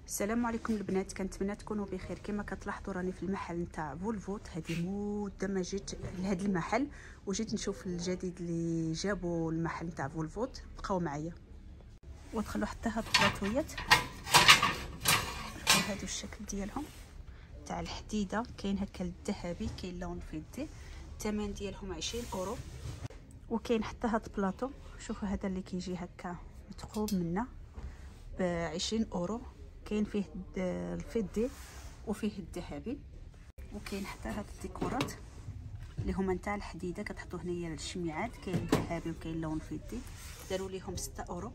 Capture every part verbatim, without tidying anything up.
السلام عليكم البنات، كنتمنى تكونوا بخير. كما كتلاحظوا راني في المحل نتاع فولفوت. هذه مده ما جيت لهذا المحل وجيت نشوف الجديد اللي جابوا المحل نتاع فولفوت. بقاو معايا ودخلوا حتى هاد البلاطويات. شوفوا هادو الشكل ديالهم تاع الحديده، كاين هكا الذهبي، كاين لون فيدي. الثمن ديالهم عشرين اورو. وكاين حتى هاد البلاطو، شوفوا هذا اللي كيجي هكا متقوب منا ب عشرين اورو. كاين فيه الفضي وفيه الذهبي. وكاين حتى هاد الديكورات اللي هما نتاع الحديده، كتحطوا هنايا الشميعات. كاين الذهبي وكاين لون فضي، داروا ليهم ستة اورو.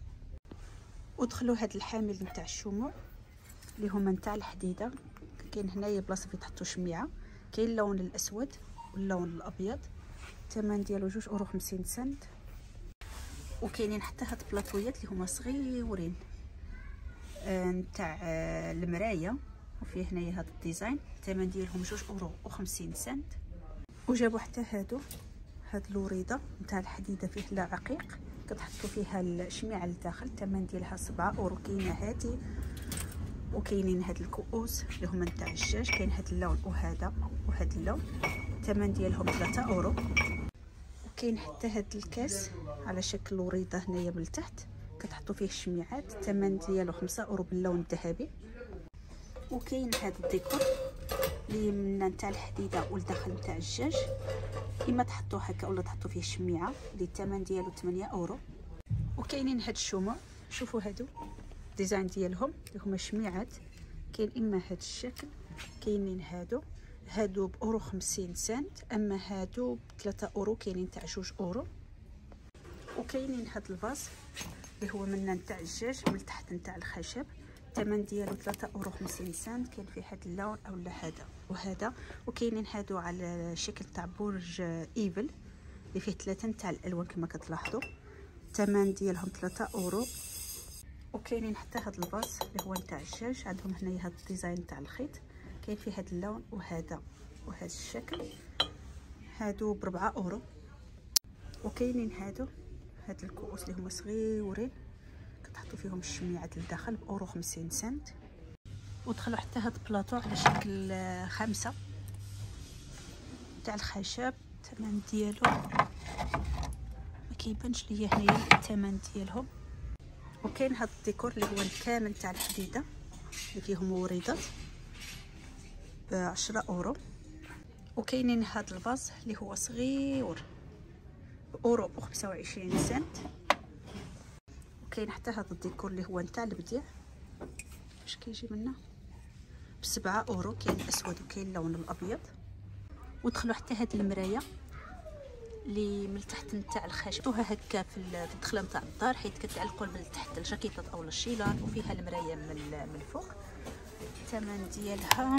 ودخلوا هاد الحامل نتاع الشموع اللي هما نتاع الحديده. كاين هنايا بلاصه فين تحطوا شميعه. كاين اللون الاسود واللون الابيض. الثمن ديالو جوج اورو خمسين سنت. وكاينين حتى هاد البلاطويات اللي هما صغيورين نتاع المرايه، وفيه هنايا هاد الديزاين. الثمن ديالهم جوج اورو وخمسين سنت. وجابوا حتى هادو هاد الوريده نتاع الحديده، فيه لا عقيق، كتحطوا فيها الشميعه لداخل. الثمن ديالها سبعة اورو. كاينه هادي وكاينين هاد الكؤوس اللي هما نتاع الجاج. كاين هاد اللون وهذا وهاد اللون، الثمن ديالهم ثلاثة اورو. وكاين حتى هاد الكاس على شكل وريده هنايا من التحت، كتحطوا فيه الشميعات. الثمن ديالو خمسة اورو باللون الذهبي. وكاين هذا الديكور اللي من نتاع الحديده والداخل نتاع الدجاج، اما تحطوه هكا ولا تحطوا فيه الشميعه اللي الثمن ديالو ثمانية اورو. وكاينين هاد الشموع، شوفوا هادو الديزاين ديالهم اللي هما شميعات. كاين اما هاد الشكل، كاينين هادو هادو باورو خمسين سنت، اما هادو بثلاثة اورو. كاينين تاع جوج اورو. وكاينين هاد الفاز اللي هو من نتاع الدجاج من تحت نتاع الخشب. الثمن ديالو ثلاثة اورو خمسين سنت. كاين فيه هاد اللون اولا هذا وهذا. وكاينين هادو على شكل تاع برج ايفل اللي فيه ثلاثه نتاع الالوان كما كتلاحظوا. الثمن ديالهم ثلاثة اورو. وكاينين حتى هاد الفاز اللي هو نتاع الدجاج، عندهم هنايا هاد الديزاين تاع الخيط. كاين فيه هاد اللون وهذا وهذا الشكل، هادو بربعة اورو. وكاينين هادو هاد الكؤوس اللي هما صغيورين، كتحطوا فيهم الشميعات لداخل باورو خمسين سنت. ودخلوا حتى هاد البلاطو على شكل خمسة تاع الخشب. الثمن ديالو ما كيبانش ليا هنايا الثمن ديالهم. وكاين هاد الديكور اللي هو كامل تاع الحديده اللي فيهم وريدات بعشرة اورو. وكاينين هاد الفاز اللي هو صغير باورو وخمسة وعشرين سنت. وكاين حتى هذا الديكور اللي هو نتاع البديع، باش كيجي منا بسبعة اورو. كاين الاسود وكاين اللون الابيض. ودخلوا حتى هاد المرايه اللي من تحت نتاع الخشب، وها هكا في الدخله نتاع الدار، حيت كتعلقوا من تحت الجاكيطات او الشيلات، وفيها المرايه من من الفوق. الثمن ديالها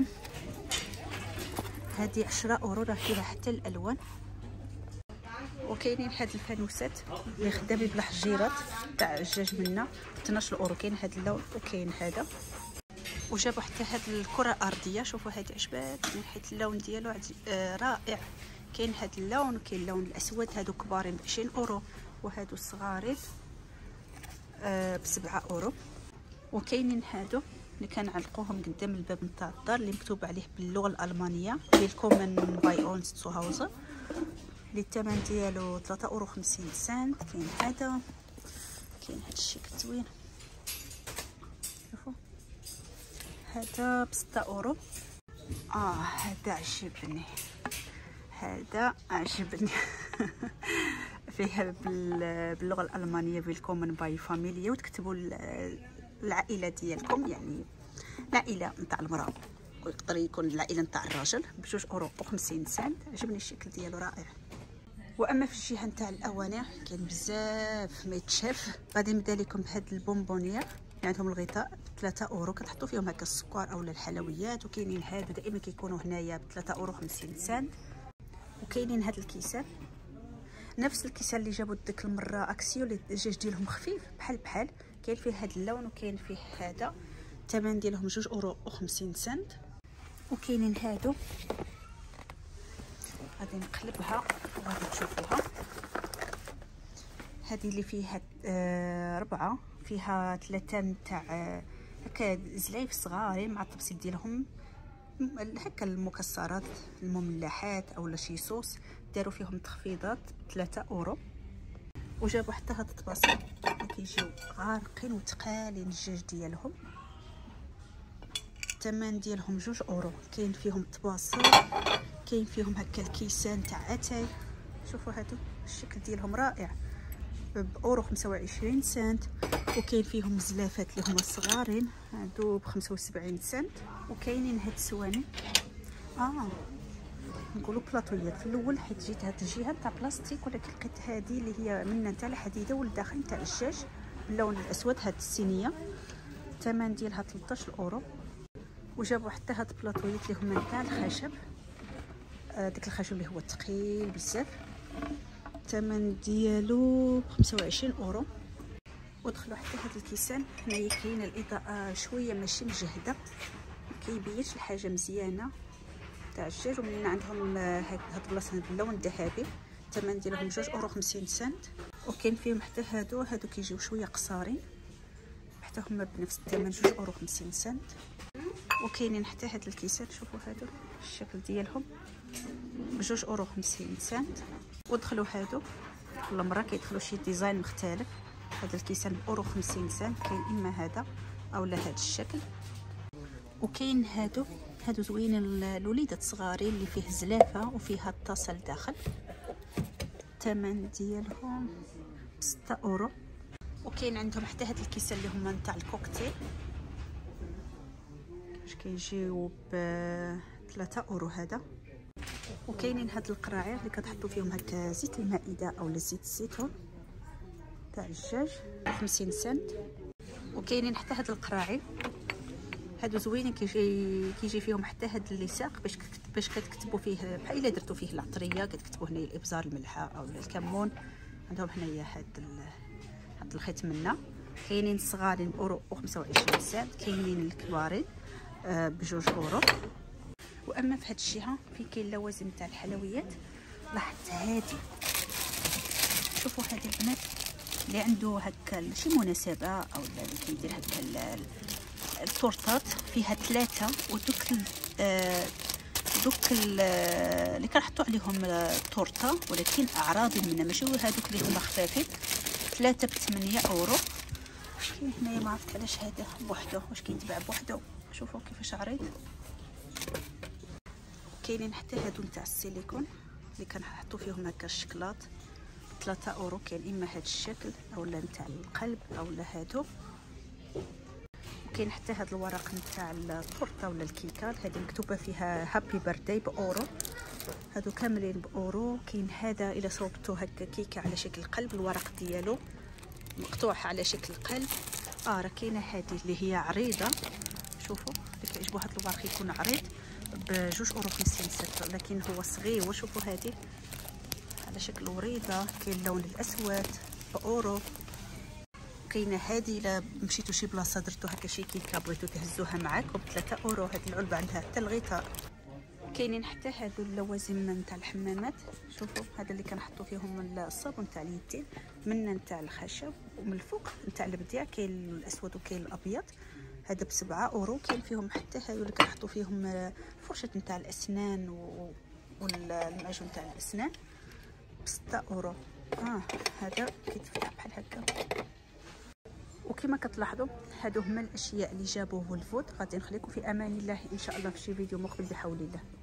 هذه عشرة اورو، راه فيها حتى الالوان. وكاينين هاد الفانوسات اللي خدامين بلا حجيرات تاع الدجاج منا اثناش اورو. كاين هاد اللون وكاين هذا. وجابوا حتى هاد الكره الارضيه، شوفوا هادي عجباتني حيت اللون ديالو آه رائع. كاين هاد اللون وكاين اللون الاسود، هادو كبارين ب عشرين اورو، وهادو الصغارين آه ب سبعة اورو. وكاينين هادو اللي كنعلقوهم قدام الباب نتاع الدار اللي مكتوب عليه باللغه الالمانيه ويلكومن باي اونس zu Hause، اللي الثمن ديالو ثلاثة اورو خمسين سنت. كاين هذا، كاين هاد الشكل زوين، شوفوا هذا بستة اورو. اه هذا عجبني، هذا عجبني فيها باللغه الالمانيه ويلكومن باي فاميليا، وتكتبوا العائله ديالكم، يعني العائله نتاع المراه، ويقدر يكون العائله نتاع الراجل، بجوج اورو وخمسين سنت. عجبني الشكل ديالو رائع. واما في الجهه نتاع الاواني كاين بزاف ما يتشاف. غادي نبدا لكم بهاد البونبونيير اللي عندهم الغطاء ثلاثة اورو، كتحطوا فيهم هكا السكر اولا الحلويات. وكاينين هادو دائما كيكونوا هنايا ب ثلاثة اورو خمسين سنت. وكاينين هاد الكيسان، نفس الكيسان اللي جابوا ديك المره اكسيو، اللي الدجاج ديالهم خفيف بحال بحال. كاين فيه هاد اللون وكاين فيه هذا. الثمن ديالهم جوج اورو وخمسين سنت. وكاينين هادو، غادي نقلبها وغادي تشوفوها. هذه اللي فيها آه ربعه، فيها ثلاثه نتاع هكا زلايف صغارين مع التبسيط ديالهم، هكا المكسرات المملحات اولا شي صوص داروا فيهم تخفيضات ثلاثة اورو. وجابوا حتى هاد الطباسه كيجيو غارقين وتقالين الدجاج ديالهم، الثمن ديالهم جوج اورو. كاين فيهم طباسه، كاين فيهم هكا الكيسان تاع اتاي، شوفوا هادو الشكل ديالهم رائع باورو خمسة وعشرين سنت. وكاين فيهم زلافات اللي هما صغارين هادو ب خمسة وسبعين سنت. وكاينين هاد السواني اه نقولوا بلاطويات في الاول حيت جيت هاد الجهه تاع بلاستيك، ولكن لقيت هذه اللي هي من تاع الحديده والداخل تاع الدجاج باللون الاسود. هاد الصينيه الثمن ديالها ثلاثة عشر اورو. وجابوا حتى هاد البلاطويات اللي هما تاع الخشب، آه داك الخشب اللي هو ثقيل بزاف، الثمن ديالو خمسة وعشرين اورو. ودخلوا حتى هاد الكيسان. هنايا كاينه الاضاءه شويه ماشي مجهده، كيبينش الحاجه مزيانه تاع الدجاج. ومن عندهم هاد البلاصه باللون الذهبي، الثمن ديالهم جوج اورو خمسين سنت. وكاين فيهم حتى هادو هادو كيجيو شويه قصارين، حتى هما بنفس الثمن جوج اورو خمسين سنت. وكاينين حتى هاد الكيسان، شوفوا هادو الشكل ديالهم بجوج اورو خمسين سنت. ودخلوا هادو كل مره كيدخلوا شي ديزاين مختلف. هاد الكيسان باورو خمسين سنت، كاين اما هذا اولا هاد الشكل. وكاين هادو هادو زوينين الوليدات صغارين اللي فيه زلافه وفيها الطاسه لداخل، الثمن ديالهم ستة اورو. وكاين عندهم حتى هاد الكيسان اللي هما نتاع الكوكتيل، كيفاش كيجيو ب ثلاثة اورو هذا. وكاينين هاد القراعير اللي كتحطوا فيهم هكا زيت المائده اولا زيت الزيتون تاع الدجاج خمسين سنت. وكاينين حتى هاد القراعي هادو زوينين، كيجي كيجي فيهم حتى هاد اللصاق باش باش كتكتبوا فيه بحال الا درتو فيه العطريه كتكتبوا هنايا الابزار الملحه او الكمون. عندهم هنايا هاد ال... هاد الخيط منا. كاينين صغارين باورو وخمسة وعشرين سنت، كاينين الكبارين آه بجوج اورو. واما في هاد الجهه في كاين اللوازم تاع الحلويات. لاحظت هادي، شوفوا هادي البنات اللي عنده هكا شي مناسبه او اللي كيدير هكا التورتات فيها ثلاثه. ودوك آه دوك اللي كنحطوا عليهم التورته ولكن اعراضي منها ماشي هذوك اللي هما خفافين، ثلاثه بثمانية اورو. كاين هنايا ما عرفت علاش هذا بوحدو، واش كيتباع بوحدو، شوفوا كيفاش عريض. كاينين حتى هادو نتاع السيليكون اللي كنحطوا فيهم هكا الشكلاط ثلاثة اورو. كاين اما هاد الشكل اولا نتاع القلب اولا هادو. كاين حتى هاد الورق نتاع التورته ولا الكيكه، هذه مكتوبه فيها هابي بيرثداي باورو. هادو كاملين باورو. كاين هذا الا صوبتو هكا كيكه على شكل قلب، الورق ديالو مقطوع على شكل قلب. اه راه كاينه هذه اللي هي عريضه، شوفوا اللي كيعجبو هاد الورق يكون عريض بجوج اورو خمسين سنت، لكن هو صغير. وشوفوا هذه على شكل وريضه. كاين اللون الاسود باورو. كاينه هذه الا مشيتو شي بلاصه درتو هكا شي كيكه بغيتو تهزوها معاكم بثلاثة اورو. هاد العلبه عندها حتى الغطاء. كاينين حتى هادو اللوازم نتاع الحمامات، شوفوا هذا اللي كنحطوا فيهم الصابون تاع اليدين، من نتاع الخشب ومن الفوق نتاع البديع. كاين الاسود وكاين الابيض، هذا بسبعة اورو. كاين فيهم حتى هادو اللي كنحطوا فيهم فرشه نتاع الاسنان و... والمعجون تاع الاسنان بستة اورو. اه هذا كيتفتح بحال هكا. وكما كتلاحظوا هادو هما الاشياء اللي جابوه الفود. غادي نخليكم في امان الله ان شاء الله في شي فيديو مقبل بحول الله.